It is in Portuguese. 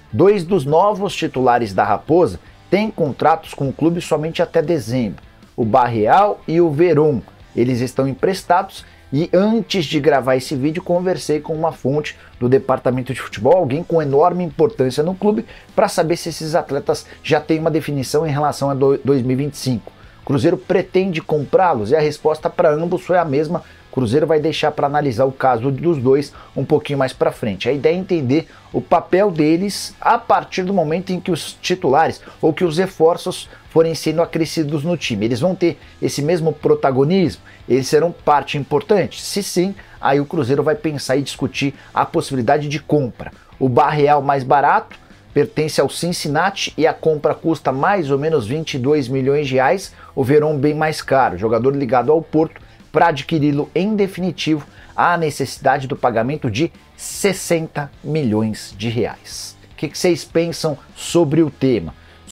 Dois dos novos titulares da Raposa têm contratos com o clube somente até dezembro, o Barreal e o Veron. Eles estão emprestados e antes de gravar esse vídeo conversei com uma fonte do departamento de futebol, alguém com enorme importância no clube, para saber se esses atletas já têm uma definição em relação a 2025. O Cruzeiro pretende comprá-los e a resposta para ambos foi a mesma. O Cruzeiro vai deixar para analisar o caso dos dois um pouquinho mais para frente. A ideia é entender o papel deles a partir do momento em que os titulares ou que os reforços forem sendo acrescidos no time. Eles vão ter esse mesmo protagonismo? Eles serão parte importante? Se sim, aí o Cruzeiro vai pensar e discutir a possibilidade de compra. O Barreal mais barato pertence ao Cincinnati e a compra custa mais ou menos 22 milhões de reais. O Veron bem mais caro, jogador ligado ao Porto. Para adquiri-lo em definitivo, há a necessidade do pagamento de 60 milhões de reais. O que vocês pensam sobre o tema?